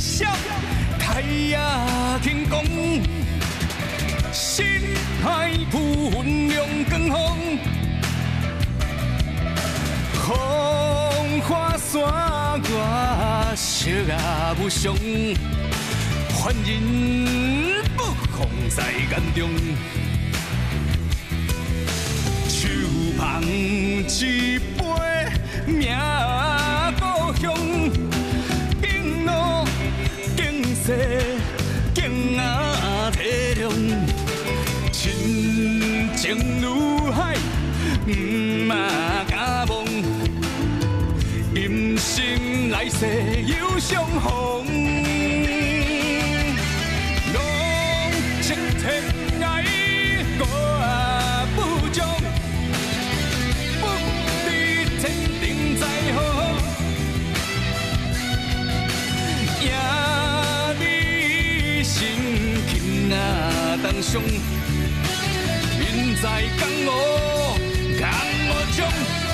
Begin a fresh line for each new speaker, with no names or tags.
笑，太阳轻功，心海浮云亮光风，风花雪月惜啊无常，凡人不放在眼中。手捧一杯名故乡，敬老敬世敬啊体谅，亲情如海，毋嘛敢忘，今生来世有相逢。浪迹天涯，我不将。天定在好，也你心轻啊当伤，人在江湖，江湖中。